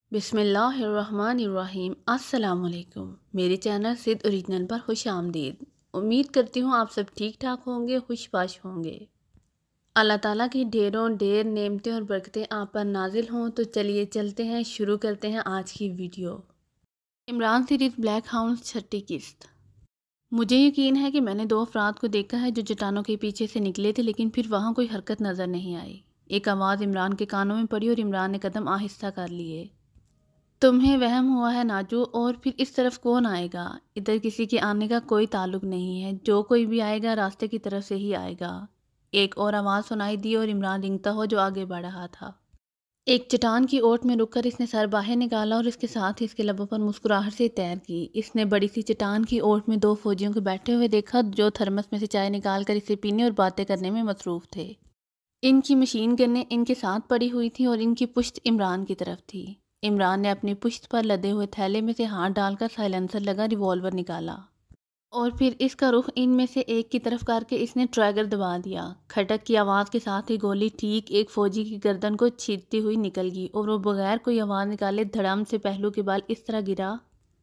بسم اللہ الرحمن الرحیم۔ السلام علیکم، میرے چینل سدھ اوریجنل پر خوش آمدید۔ امید کرتی ہوں آپ سب ٹھیک ٹھاک ہوں گے، خوش باش ہوں گے۔ اللہ تعالیٰ کی ڈھیروں ڈھیر نعمتیں اور برکتیں آپ پر نازل ہوں۔ تو چلیے چلتے ہیں، شروع کرتے ہیں آج کی video. Imran series black hounds چھٹی قسط۔ مجھے یقین ہے کہ میں نے 2 افراد کو دیکھا ہے جو چٹانوں کے پیچھے سے نکلے تھے، لیکن پھر وہاں کوئی حرکت نظر نہیں آئی۔ ایک آواز عمران کے کانوں میں پڑی اور عمران نے قدم آہستہ کر لیے۔ تمہیں وہم ہوا ہے ناجو، اور پھر اس طرف کون آئے گا؟ ادھر کسی کے آنے کا کوئی تعلق نہیں ہے، جو کوئی بھی آئے گا راستے کی طرف سے ہی آئے گا۔ ایک اور آواز سنائی دی اور عمران رینگتا ہوا جو آگے بڑھ رہا تھا۔ ایک چٹان کی اوٹ میں رک کر اس نے سر باہر نکالا اور اس کے ساتھ ہی اس کے لبوں پر مسکراہٹ سے تیر کی۔ اس نے بڑی سی چٹان کی اوٹ میں 2 فوجیوں کو بیٹھے ہوئے دیکھا جو تھرمس میں سے چائے نکال کر اسے پینے اور باتیں کرنے میں مصروف تھے۔ ان کی مشین گنیں ان کے ساتھ پڑی ہوئی تھیں اور ان کی پشت عمران کی طرف تھی۔ عمران نے اپنی پشت پر لدے ہوئے تھیلے میں سے ہاتھ ڈال کر سائلنسر لگا ریوالور نکالا اور پھر اس کا رخ ان میں سے ایک کی طرف کر کے اس نے ٹریگر دبا دیا۔ کھٹک کی آواز کے ساتھ ہی گولی ٹھیک ایک فوجی کی گردن کو چھیدتی ہوئی نکل گئی اور وہ بغیر کوئی آواز نکالے دھڑام سے پہلو کے بال اس طرح گرا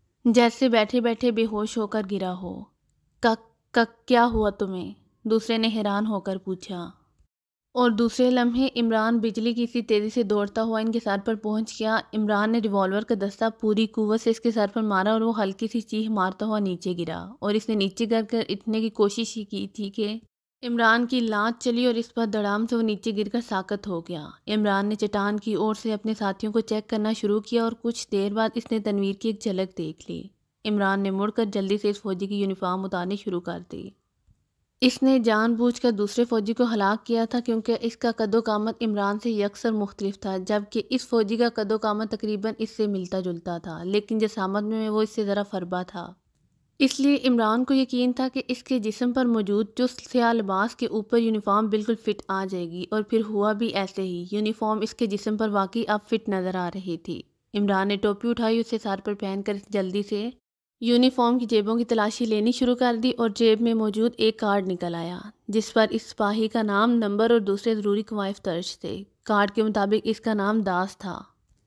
جیسے بیٹھے بیٹھے بے ہوش ہو کر گرا ہو۔ کک کک، کیا ہوا تمہیں؟ دوسرے نے حیران ہو کر پوچھا، اور دوسرے لمحے عمران بجلی کی سی تیزی سے دوڑتا ہوا ان کے سر پر پہنچ گیا۔ عمران نے ریوالور کا دستہ پوری قوت سے اس کے سر پر مارا اور وہ ہلکی سی چیخ مارتا ہوا نیچے گرا، اور اس نے نیچے گر کر اٹھنے کی کوشش ہی کی تھی کہ عمران کی لانچ چلی اور اس پر دھڑام سے وہ نیچے گر کر ساکت ہو گیا۔ عمران نے چٹان کی اور سے اپنے ساتھیوں کو چیک کرنا شروع کیا اور کچھ دیر بعد اس نے تنویر کی ایک جھلک دیکھ لی۔ عمران نے مڑ کر جلدی سے اس فوجی کی یونیفارم اتارنی شروع کر دی۔ اس نے جان بوجھ کر دوسرے فوجی کو ہلاک کیا تھا کیونکہ اس کا قد و قامت عمران سے یکسر مختلف تھا، جبکہ اس فوجی کا قد و قامت تقریباً اس سے ملتا جلتا تھا، لیکن جسامت میں وہ اس سے ذرا فربا تھا۔ اس لیے عمران کو یقین تھا کہ اس کے جسم پر موجود چست سیاہ لباس کے اوپر یونیفارم بالکل فٹ آ جائے گی، اور پھر ہوا بھی ایسے ہی۔ یونیفارم اس کے جسم پر واقعی اب فٹ نظر آ رہی تھی۔ عمران نے ٹوپی اٹھائی، اسے سر پر پہن کر جلدی سے یونیفارم کی جیبوں کی تلاشی لینی شروع کر دی اور جیب میں موجود ایک کارڈ نکل آیا جس پر اس سپاہی کا نام، نمبر اور دوسرے ضروری کوائف درج تھے۔ کارڈ کے مطابق اس کا نام داس تھا۔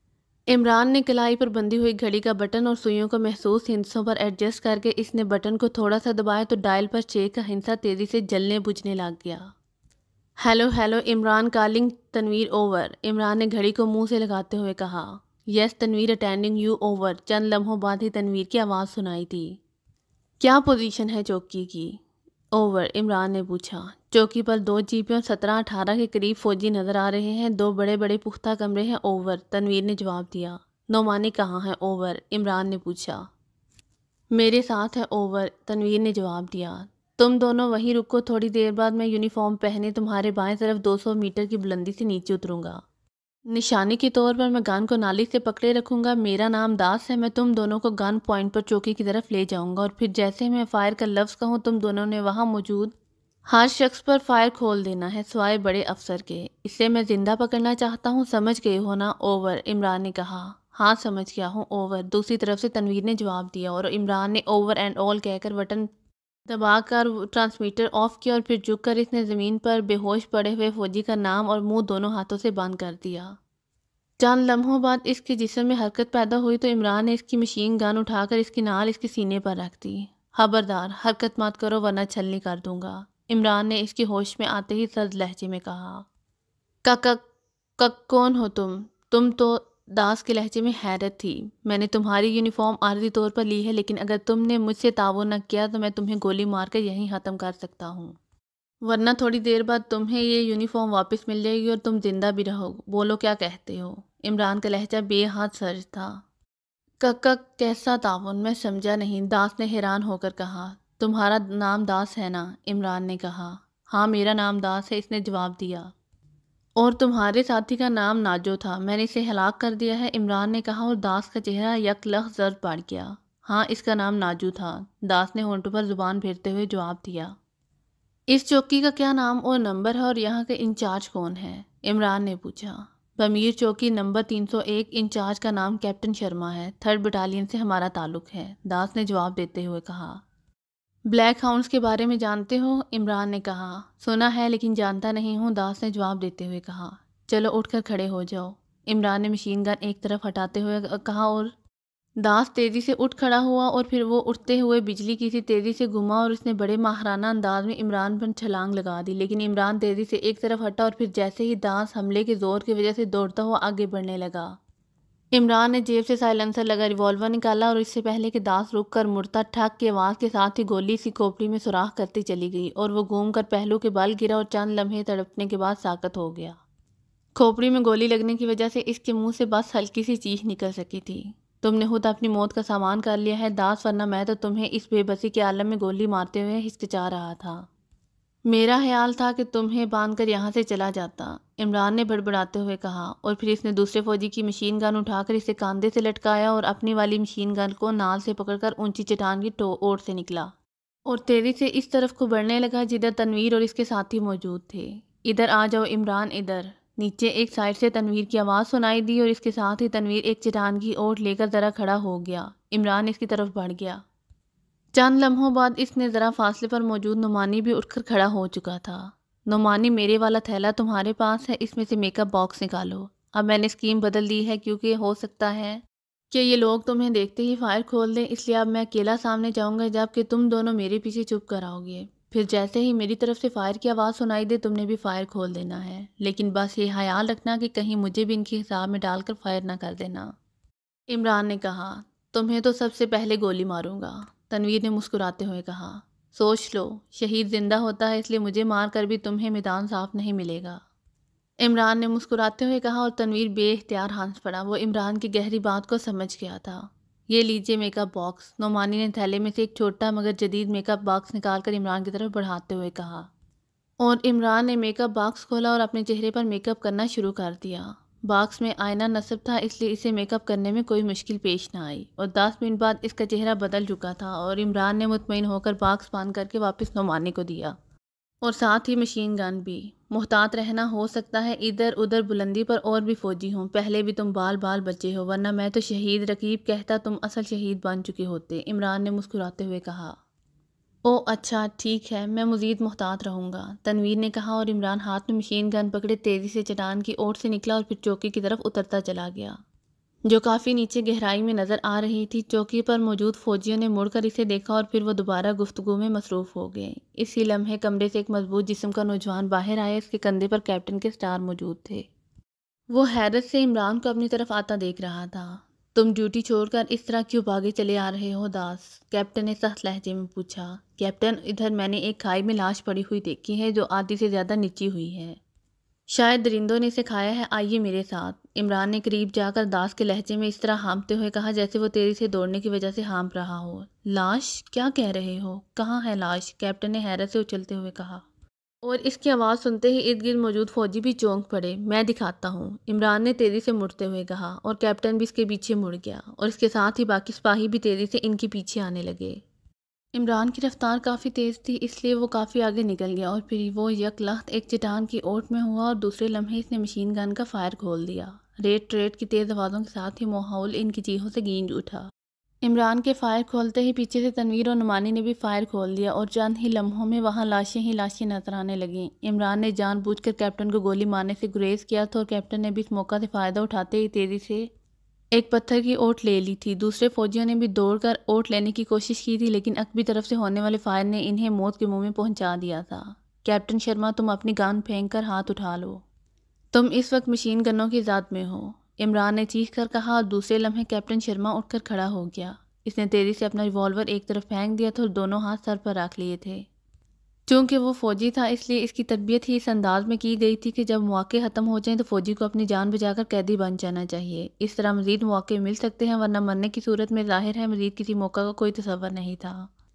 عمران نے کلائی پر بندھی ہوئی گھڑی کا بٹن اور سوئیوں کو محسوس ہندسوں پر ایڈجسٹ کر کے اس نے بٹن کو تھوڑا سا دبایا تو ڈائل پر 6 کا ہندسہ تیزی سے جلنے بجھنے لگ گیا۔ Hello hello Imran calling Tanveer over, Imran نے گھڑی کو منہ سے لگاتے ہوئے کہا۔ Yes Tanveer attending you over, چند لمحوں بعد ہی تنویر کی آواز سنائی تھی۔ کیا پوزیشن ہے چوکی کی؟ اوور، عمران نے پوچھا۔ چوکی پر 2 جیپیں اور 17-18 کے قریب فوجی نظر آ رہے ہیں، 2 بڑے بڑے پختہ کمرے ہیں اوور، تنویر نے جواب دیا۔ نعمانی کہاں ہے اوور، عمران نے پوچھا۔ میرے ساتھ ہے اوور، تنویر نے جواب دیا۔ تم دونوں وہیں رکو، تھوڑی دیر بعد میں یونیفارم پہنے تمہارے بائیں طرف 200 میٹر کی بلندی سے نیچے اتروں گا۔ نشانی کے طور پر میں گن کو نالی سے پکڑے رکھوں گا۔ میرا نام داس ہے، میں تم دونوں کو گن پوائنٹ پر چوکی کی طرف لے جاؤں گا، اور پھر جیسے میں فائر کا لفظ کہوں تم دونوں نے وہاں موجود ہر شخص پر فائر کھول دینا ہے سوائے بڑے افسر کے۔ اسے میں زندہ پکڑنا چاہتا ہوں، سمجھ گئے ہو نا اوور، عمران نے کہا۔ ہاں سمجھ گیا ہوں اوور، دوسری طرف سے تنویر نے جواب دیا، اور عمران نے اوور اینڈ آل کہہ کر بٹن دبا کر ٹرانسمیٹر آف کیا اور پھر جھک کر اس نے زمین پر بے ہوش پڑے ہوئے فوجی کا نام اور منہ دونوں ہاتھوں سے بند کر دیا۔ چند لمحوں بعد اس کے جسم میں حرکت پیدا ہوئی تو عمران نے اس کی مشین گن اٹھا کر اس کی نال اس کے سینے پر رکھ دی۔ خبردار حرکت مت کرو ورنہ چھلنی کر دوں گا، عمران نے اس کی ہوش میں آتے ہی سرد لہجے میں کہا۔ کک کک، کون ہو تم؟ تم تو داس کے لہجے میں حیرت تھی۔ میں نے تمہاری یونیفارم عارضی طور پر لی ہے، لیکن اگر تم نے مجھ سے تعاون نہ کیا تو میں تمہیں گولی مار کر یہیں ختم کر سکتا ہوں، ورنہ تھوڑی دیر بعد تمہیں یہ یونیفارم واپس مل جائے گی اور تم زندہ بھی رہو۔ بولو کیا کہتے ہو؟ عمران کا لہجہ بے حد سرد تھا۔ کک کیسا تعاون؟ میں سمجھا نہیں، داس نے حیران ہو کر کہا۔ تمہارا نام داس ہے نا؟ عمران نے کہا۔ ہاں میرا نام داس ہے، اس نے جواب دیا۔ اور تمہارے ساتھی کا نام ناجو تھا، میں نے اسے ہلاک کر دیا ہے، عمران نے کہا، اور داس کا چہرہ یک لخت زرد پڑ گیا۔ ہاں اس کا نام ناجو تھا، داس نے ہونٹوں پر زبان پھیرتے ہوئے جواب دیا۔ اس چوکی کا کیا نام اور نمبر ہے اور یہاں کا انچارج کون ہے؟ عمران نے پوچھا۔ بمیر چوکی نمبر 301، انچارج کا نام کیپٹن شرما ہے، 3rd بٹالین سے ہمارا تعلق ہے، داس نے جواب دیتے ہوئے کہا۔ بلیک ہاؤنڈز کے بارے میں جانتے ہو؟ عمران نے کہا۔ سنا ہے لیکن جانتا نہیں ہوں، داس نے جواب دیتے ہوئے کہا۔ چلو اٹھ کر کھڑے ہو جاؤ، عمران نے مشین گن ایک طرف ہٹاتے ہوئے کہا اور داس تیزی سے اٹھ کھڑا ہوا اور پھر وہ اٹھتے ہوئے بجلی کی سی تیزی سے گھما اور اس نے بڑے ماہرانہ انداز میں عمران پر چھلانگ لگا دی، لیکن عمران تیزی سے ایک طرف ہٹا اور پھر جیسے ہی داس حملے کے زور کی وجہ سے دوڑتا ہوا آگے بڑھنے لگا۔ عمران نے جیب سے سائلنسر لگا ریوالور نکالا اور اس سے پہلے کہ داس رک کر مڑتا، ٹھک کی آواز کے ساتھ ہی گولی سی کھوپڑی میں سوراخ کرتی چلی گئی اور وہ گھوم کر پہلو کے بل گرا اور چند لمحے تڑپنے کے بعد ساکت ہو گیا۔ کھوپڑی میں گولی لگنے کی وجہ سے اس کے منہ سے بس ہلکی سی چیخ نکل سکی تھی۔ تم نے خود اپنی موت کا سامان کر لیا ہے داس، ورنہ میں تو تمہیں اس بے بسی کے عالم میں گولی مارتے ہوئے ہچکچا رہا تھا۔ میرا خیال تھا کہ تمہیں باندھ کر یہاں سے چلا جاتا، عمران نے بڑبڑاتے ہوئے کہا، اور پھر اس نے دوسرے فوجی کی مشین گن اٹھا کر اسے کاندھے سے لٹکایا اور اپنی والی مشین گن کو نال سے پکڑ کر اونچی چٹان کی اوٹ سے نکلا اور تیزی سے اس طرف کو بڑھنے لگا جدھر تنویر اور اس کے ساتھی موجود تھے۔ ادھر آ جاؤ عمران، ادھر۔ نیچے ایک سائڈ سے تنویر کی آواز سنائی دی اور اس کے ساتھ ہی تنویر ایک چٹان کی اوٹ لے کر ذرا کھڑا ہو گیا۔ عمران اس کی طرف بڑھ گیا۔ چند لمحوں بعد اس نے ذرا فاصلے پر موجود نعمانی بھی اٹھ کر کھڑا ہو چکا تھا۔ نعمانی، میرے والا تھیلا تمہارے پاس ہے، اس میں سے میک اپ باکس نکالو۔ اب میں نے اسکیم بدل دی ہے کیونکہ ہو سکتا ہے کہ یہ لوگ تمہیں دیکھتے ہی فائر کھول دیں، اس لیے اب میں اکیلا سامنے جاؤں گا جبکہ تم دونوں میرے پیچھے چھپ کر آؤ گے۔ پھر جیسے ہی میری طرف سے فائر کی آواز سنائی دے تم نے بھی فائر کھول دینا ہے، لیکن بس یہ خیال رکھنا کہ کہیں مجھے بھی ان کے حساب میں ڈال کر فائر نہ کر دینا۔ عمران نے کہا، تمہیں تو سب سے پہلے گولی ماروں گا۔ تنویر نے مسکراتے ہوئے کہا، سوچ لو، شہید زندہ ہوتا ہے اس لیے مجھے مار کر بھی تمہیں میدان صاف نہیں ملے گا۔ عمران نے مسکراتے ہوئے کہا اور تنویر بے اختیار ہنس پڑا۔ وہ عمران کی گہری بات کو سمجھ گیا تھا۔ یہ لیجئے میک اپ باکس۔ نعمانی نے تھیلے میں سے ایک چھوٹا مگر جدید میک اپ باکس نکال کر عمران کی طرف بڑھاتے ہوئے کہا، اور عمران نے میک اپ باکس کھولا اور اپنے چہرے پر میک اپ کرنا شروع کر دیا۔ باکس میں آئینہ نصب تھا اس لیے اسے میک اپ کرنے میں کوئی مشکل پیش نہ آئی، اور 10 منٹ بعد اس کا چہرہ بدل چکا تھا اور عمران نے مطمئن ہو کر باکس بند کر کے واپس نعمانی کو دیا، اور ساتھ ہی مشین گن بھی۔ محتاط رہنا، ہو سکتا ہے ادھر ادھر بلندی پر اور بھی فوجی ہوں، پہلے بھی تم بال بچے ہو، ورنہ میں تو شہید رقیب کہتا تم اصل شہید بن چکے ہوتے۔ عمران نے مسکراتے ہوئے کہا، او اچھا ٹھیک ہے، میں مزید محتاط رہوں گا، تنویر نے کہا، اور عمران ہاتھ میں مشین گن پکڑے تیزی سے چٹان کی اوٹ سے نکلا اور پھر چوکی کی طرف اترتا چلا گیا جو کافی نیچے گہرائی میں نظر آ رہی تھی۔ چوکی پر موجود فوجیوں نے مڑ کر اسے دیکھا اور پھر وہ دوبارہ گفتگو میں مصروف ہو گئے۔ اسی لمحے کمرے سے ایک مضبوط جسم کا نوجوان باہر آیا، اس کے کندھے پر کیپٹن کے سٹار موجود تھے۔ وہ حیرت سے عمران کو اپنی طرف آتا دیکھ رہا تھا۔ تم ڈیوٹی چھوڑ کر اس طرح کیوں بھاگے چلے آ رہے ہو داس؟ کیپٹن نے سخت لہجے میں پوچھا۔ کیپٹن، ادھر میں نے ایک کھائی میں لاش پڑی ہوئی دیکھی ہے جو آدھی سے زیادہ نیچی ہوئی ہے، شاید درندوں نے اسے کھایا ہے، آئیے میرے ساتھ۔ عمران نے قریب جا کر داس کے لہجے میں اس طرح ہانپتے ہوئے کہا جیسے وہ تیزی سے دوڑنے کی وجہ سے ہانپ رہا ہو۔ لاش؟ کیا کہہ رہے ہو؟ کہاں ہے لاش؟ کیپٹن نے حیرت سے اچھلتے ہوئے کہا، اور اس کی آواز سنتے ہی ارد گرد موجود فوجی بھی چونک پڑے۔ میں دکھاتا ہوں، عمران نے تیزی سے مڑتے ہوئے کہا، اور کیپٹن بھی اس کے پیچھے مڑ گیا، اور اس کے ساتھ ہی باقی سپاہی بھی تیزی سے ان کے پیچھے آنے لگے۔ عمران کی رفتار کافی تیز تھی اس لیے وہ کافی آگے نکل گیا، اور پھر وہ یک لخت ایک چٹان کی اوٹ میں ہوا، اور دوسرے لمحے اس نے مشین گن کا فائر کھول دیا۔ ریٹ ریٹ کی تیز آوازوں کے ساتھ ہی ماحول ان کی چیخوں سے گونج اٹھا۔ عمران کے فائر کھولتے ہی پیچھے سے تنویر اور نعمانی نے بھی فائر کھول دیا، اور چند ہی لمحوں میں وہاں لاشیں ہی لاشیں نظر آنے لگیں۔ عمران نے جان بوجھ کر کیپٹن کو گولی مارنے سے گریز کیا تھا، اور کیپٹن نے بھی اس موقع سے فائدہ اٹھاتے ہی تیزی سے ایک پتھر کی اوٹ لے لی تھی۔ دوسرے فوجیوں نے بھی دوڑ کر اوٹ لینے کی کوشش کی تھی، لیکن عقبی طرف سے ہونے والے فائر نے انہیں موت کے منہ میں پہنچا دیا تھا۔ کیپٹن شرما، تم اپنی گن پھینک کر ہاتھ اٹھا لو، تم اس وقت مشین گنوں کی ذات میں ہو، عمران نے چیخ کر کہا، اور دوسرے لمحے کیپٹن شرما اٹھ کر کھڑا ہو گیا۔ اس نے تیزی سے اپنا ریوالور ایک طرف پھینک دیا تھا اور دونوں ہاتھ سر پر رکھ لیے تھے۔ چونکہ وہ فوجی تھا اس لیے اس کی تربیت ہی اس انداز میں کی گئی تھی کہ جب مواقع ختم ہو جائیں تو فوجی کو اپنی جان بچا کر قیدی بن جانا چاہیے، اس طرح مزید مواقع مل سکتے ہیں، ورنہ مرنے کی صورت میں ظاہر ہے مزید کسی موقع کا کوئی تصور نہیں تھا۔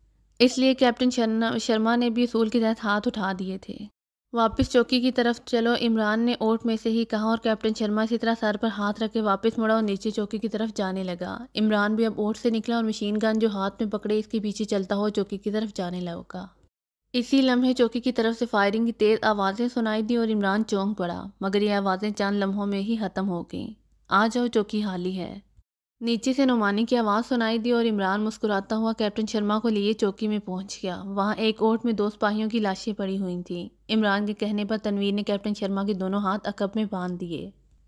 اس لیے کیپٹن شرما نے بھی اصول کے تحت ہاتھ اٹھا دیے تھے۔ واپس چوکی کی طرف چلو، عمران نے اوٹ میں سے ہی کہا، اور کیپٹن شرما اسی طرح سر پر ہاتھ رکھ کے واپس مڑا اور نیچے چوکی کی طرف جانے لگا۔ عمران بھی اب اوٹ سے نکلا اور مشین گن جو ہاتھ میں پکڑے اس کے پیچھے چلتا ہوا چوکی کی طرف جانے لگا۔ اسی لمحے چوکی کی طرف سے فائرنگ کی تیز آوازیں سنائی دی اور عمران چونک پڑا، مگر یہ آوازیں چند لمحوں میں ہی ختم ہو گئیں۔ آ جاؤ، چوکی خالی ہے، نیچے سے نعمانی کی آواز سنائی دی، اور عمران مسکراتا ہوا کیپٹن شرما کو لیے چوکی میں پہنچ گیا۔ وہاں ایک اوٹ میں 2 سپاہیوں کی لاشیں پڑی ہوئی تھیں۔ عمران کے کہنے پر تنویر نے کیپٹن شرما کے دونوں ہاتھ عقب میں باندھ دیے۔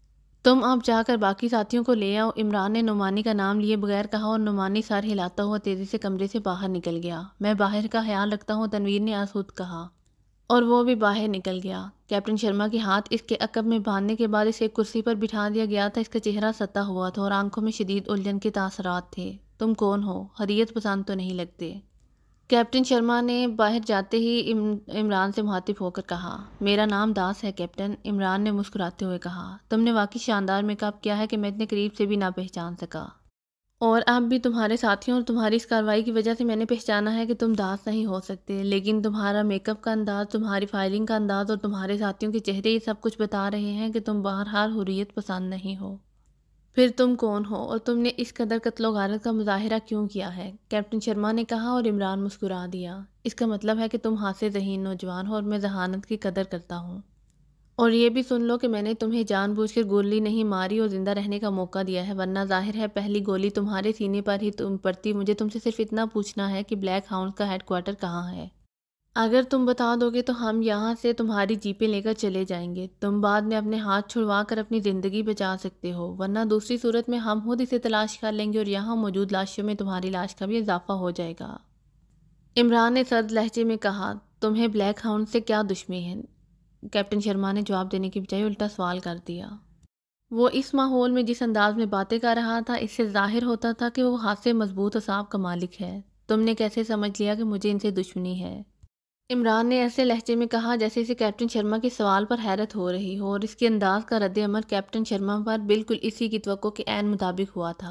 تم اب جا کر باقی ساتھیوں کو لے آؤ، عمران نے نعمانی کا نام لیے بغیر کہا اور نعمانی سر ہلاتا ہوا تیزی سے کمرے سے باہر نکل گیا۔ میں باہر کا خیال رکھتا ہوں، تنویر نے آسود کہا، اور وہ بھی باہر نکل گیا۔ کیپٹن شرما کے ہاتھ اس کے عقب میں باندھنے کے بعد اسے ایک کرسی پر بٹھا دیا گیا تھا۔ اس کا چہرہ ستا ہوا تھا اور آنکھوں میں شدید الجھن کے تاثرات تھے۔ تم کون ہو؟ حریت پسند تو نہیں لگتے؟ کیپٹن شرما نے باہر جاتے ہی عمران سے مخاطب ہو کر کہا۔ میرا نام داس ہے کیپٹن، عمران نے مسکراتے ہوئے کہا۔ تم نے واقعی شاندار میک اپ کیا ہے کہ میں اتنے قریب سے بھی نہ پہچان سکا، اور اب بھی تمہارے ساتھیوں اور تمہاری اس کارروائی کی وجہ سے میں نے پہچانا ہے کہ تم داس نہیں ہو سکتے، لیکن تمہارا میک اپ کا انداز، تمہاری فائلنگ کا انداز اور تمہارے ساتھیوں کے چہرے یہ سب کچھ بتا رہے ہیں کہ تم بہرحال حریت پسند نہیں ہو۔ پھر تم کون ہو اور تم نے اس قدر قتل و غارت کا مظاہرہ کیوں کیا ہے؟ کیپٹن شرما نے کہا اور عمران مسکرا دیا۔ اس کا مطلب ہے کہ تم ہاتھ سے ذہین نوجوان ہو اور میں ذہانت کی قدر کرتا ہوں، اور یہ بھی سن لو کہ میں نے تمہیں جان بوجھ کر گولی نہیں ماری اور زندہ رہنے کا موقع دیا ہے، ورنہ ظاہر ہے پہلی گولی تمہارے سینے پر ہی پڑتی۔ مجھے تم سے صرف اتنا پوچھنا ہے کہ بلیک ہاؤنڈ کا ہیڈ کوارٹر کہاں ہے؟ اگر تم بتا دو گے تو ہم یہاں سے تمہاری جیپیں لے کر چلے جائیں گے، تم بعد میں اپنے ہاتھ چھڑوا کر اپنی زندگی بچا سکتے ہو، ورنہ دوسری صورت میں ہم خود اسے تلاش کر لیں گے اور یہاں موجود لاشوں میں تمہاری لاش کا بھی اضافہ ہو جائے گا۔ عمران نے سرد لہجے میں کہا۔ تمہیں بلیک ہاؤنڈ سے کیا دشمنی ہے؟ کیپٹن شرما نے جواب دینے کی بجائے الٹا سوال کر دیا۔ وہ اس ماحول میں جس انداز میں باتیں کر رہا تھا، اس سے ظاہر ہوتا تھا کہ وہ ہاتھ سے مضبوط اعصاب کا مالک ہے۔ تم نے کیسے سمجھ لیا کہ مجھے ان سے دشمنی ہے؟ عمران نے ایسے لہجے میں کہا جیسے اسے کیپٹن شرما کے سوال پر حیرت ہو رہی ہو، اور اس کے انداز کا رد عمل کیپٹن شرما پر بالکل اسی کی توقع کے عین مطابق ہوا تھا۔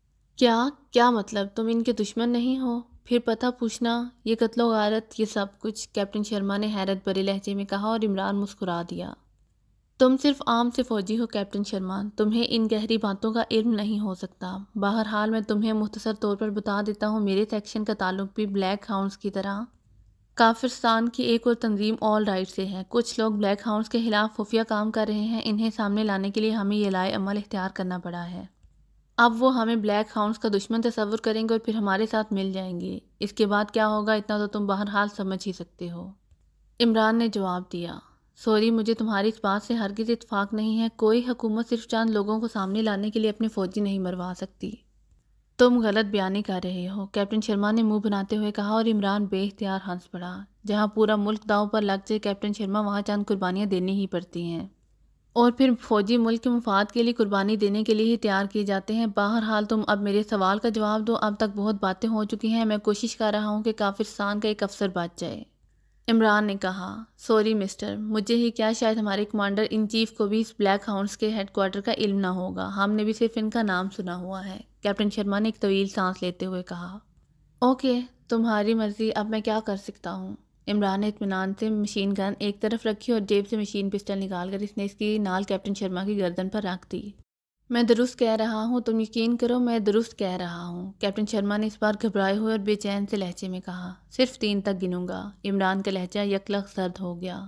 کیا مطلب؟ تم ان کے دشمن نہیں ہو؟ پھر پتہ پوچھنا، یہ قتل و غارت، یہ سب کچھ؟ کیپٹن شرما نے حیرت بھرے لہجے میں کہا اور عمران مسکرا دیا۔ تم صرف عام سے فوجی ہو کیپٹن شرما، تمہیں ان گہری باتوں کا علم نہیں ہو سکتا۔ بہرحال میں تمہیں مختصر طور پر بتا دیتا ہوں، میرے سیکشن کا تعلق بھی بلیک ہاؤنڈز کی طرح کافرستان کی ایک اور تنظیم آل رائٹ سے ہے۔ کچھ لوگ بلیک ہاؤنڈز کے خلاف خفیہ کام کر رہے ہیں، انہیں سامنے لانے کے لیے ہمیں یہ لائے عمل اختیار کرنا پڑا ہے۔ اب وہ ہمیں بلیک ہاؤنڈز کا دشمن تصور کریں گے اور پھر ہمارے ساتھ مل جائیں گے۔ اس کے بعد کیا ہوگا اتنا تو تم بہرحال سمجھ ہی سکتے ہو۔ عمران نے جواب دیا۔ سوری، مجھے تمہاری اس بات سے ہرگز اتفاق نہیں ہے۔ کوئی حکومت صرف چند لوگوں کو سامنے لانے کے لیے اپنے فوجی نہیں مروا سکتی۔ تم غلط بیانی کر رہے ہو، کیپٹن شرما نے منہ بناتے ہوئے کہا، اور عمران بے اختیار ہنس پڑا۔ جہاں پورا ملک داؤ پر لگ جائے کیپٹن شرما، وہاں چند قربانیاں دینی ہی پڑتی ہیں، اور پھر فوجی ملک کے مفاد کے لیے قربانی دینے کے لیے ہی تیار کیے جاتے ہیں۔ بہرحال تم اب میرے سوال کا جواب دو۔ اب تک بہت باتیں ہو چکی ہیں، میں کوشش کر رہا ہوں کہ کافرستان کا ایک افسر بچ جائے۔ عمران نے کہا۔ سوری مسٹر، مجھے ہی کیا، شاید ہمارے کمانڈر ان چیف کو بھی اس بلیک ہاؤنڈز کے ہیڈ کوارٹر کا علم نہ ہوگا، ہم نے بھی صرف ان کا نام سنا ہوا ہے۔ کیپٹن شرما نے ایک طویل سانس لیتے ہوئے کہا۔ اوکے، تمہاری مرضی، اب میں کیا کر سکتا ہوں؟ عمران نے اطمینان سے مشین گن ایک طرف رکھی اور جیب سے مشین پسٹل نکال کر اس نے اس کی نال کیپٹن شرما کی گردن پر رکھ دی۔ میں درست کہہ رہا ہوں، تم یقین کرو، میں درست کہہ رہا ہوں، کیپٹن شرما نے اس بار گھبرائے ہوئے اور بے چین سے لہجے میں کہا۔ صرف 3 تک گنوں گا۔ عمران کا لہجہ یکلخت سرد ہو گیا۔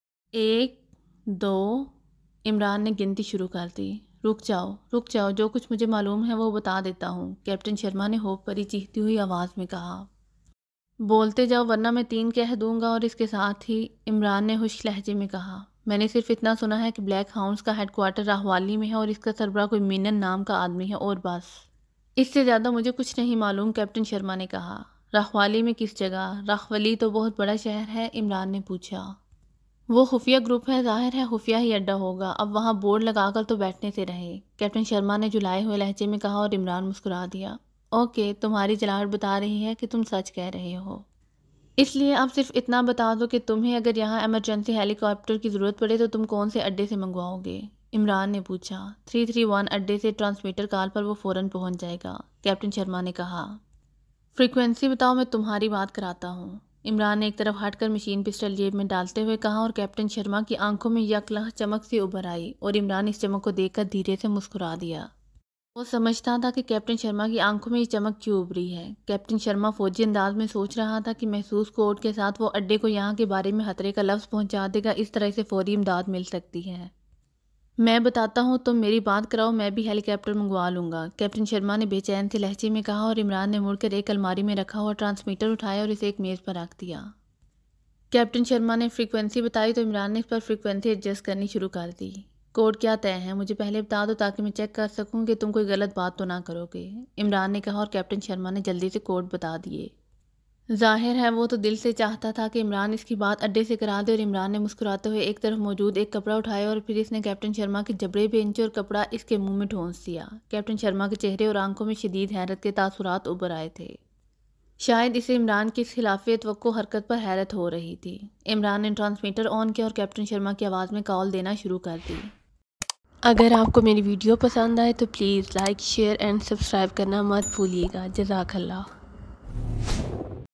1 2 عمران نے گنتی شروع کر دی۔ رک جاؤ، جو کچھ مجھے معلوم ہے وہ بتا دیتا ہوں، کیپٹن شرما نے ہوپ پری چیختی ہوئی آواز میں کہا۔ بولتے جاؤ ورنہ میں 3 کہہ دوں گا، اور اس کے ساتھ ہی عمران نے خشک لہجے میں کہا، میں نے صرف اتنا سنا ہے کہ بلیک ہاؤنڈز کا ہیڈ کوارٹر راہوالی میں ہے اور اس کا سربراہ کوئی مینن نام کا آدمی ہے، اور بس، اس سے زیادہ مجھے کچھ نہیں معلوم، کیپٹن شرما نے کہا۔ راہوالی میں کس جگہ؟ راہوالی تو بہت بڑا شہر ہے، عمران نے پوچھا۔ وہ خفیہ گروپ ہے، ظاہر ہے خفیہ ہی اڈہ ہوگا، اب وہاں بورڈ لگا کر تو بیٹھنے سے رہے، کیپٹن شرما نے جھلائے ہوئے لہجے میں کہا، اور عمران مسکرا دیا۔ اوکے، تمہاری جلاہٹ بتا رہی ہے کہ تم سچ کہہ رہے ہو، اس لیے اب صرف اتنا بتا دو کہ تمہیں اگر یہاں ایمرجنسی ہیلی کاپٹر کی ضرورت پڑے تو تم کون سے اڈے سے منگواؤ گے؟ عمران نے پوچھا۔ 331 اڈے سے ٹرانسمیٹر کال پر وہ فوراً پہنچ جائے گا، کیپٹن شرما نے کہا۔ فریکوینسی بتاؤ، میں تمہاری بات کراتا ہوں، عمران نے ایک طرف ہٹ کر مشین پسٹل جیب میں ڈالتے ہوئے کہا، اور کیپٹن شرما کی آنکھوں میں یکلخت چمک سی ابھر آئی، اور عمران اس چمک کو دیکھ کر دھیرے سے مسکرا دیا۔ وہ سمجھتا تھا کہ کیپٹن شرما کی آنکھوں میں یہ چمک کیوں ابھری ہے۔ کیپٹن شرما فوجی انداز میں سوچ رہا تھا کہ محسوس کوڈ کے ساتھ وہ اڈے کو یہاں کے بارے میں خطرے کا لفظ پہنچا دے گا، اس طرح سے فوری امداد مل سکتی ہے۔ میں بتاتا ہوں، تم میری بات کراؤ، میں بھی ہیلی کاپٹر منگوا لوں گا، کیپٹن شرما نے بے چین سے لہجے میں کہا، اور عمران نے مڑ کر ایک الماری میں رکھا ہوا ٹرانسمیٹر اٹھایا اور اسے ایک میز پر رکھ دیا۔ کیپٹن شرما نے فریکوینسی بتائی تو عمران نے اس پر فریکوینسی ایڈجسٹ کرنی شروع کر دی۔ کوڈ کیا طے ہے؟ مجھے پہلے بتا دو تاکہ میں چیک کر سکوں کہ تم کوئی غلط بات تو نہ کرو گے، عمران نے کہا اور کیپٹن شرما نے جلدی سے کوڈ بتا دیے۔ ظاہر ہے وہ تو دل سے چاہتا تھا کہ عمران اس کی بات اڈے سے کرا دے، اور عمران نے مسکراتے ہوئے ایک طرف موجود ایک کپڑا اٹھایا اور پھر اس نے کیپٹن شرما کے جبڑے بھینچے اور کپڑا اس کے منہ میں ٹھونس دیا۔ کیپٹن شرما کے چہرے اور آنکھوں میں شدید حیرت کے تاثرات ابھر آئے تھے۔ شاید اسے عمران کی اس خلاف توقع حرکت پر حیرت ہو رہی تھی۔ عمران نے ٹرانسمیٹر آن کیا اور کیپٹن شرما کی آواز میں کال دینا شروع کر دی۔ اگر آپ کو میری ویڈیو پسند آئے تو please like, share and subscribe کرنا مت بھولیے گا۔ جزاک اللہ۔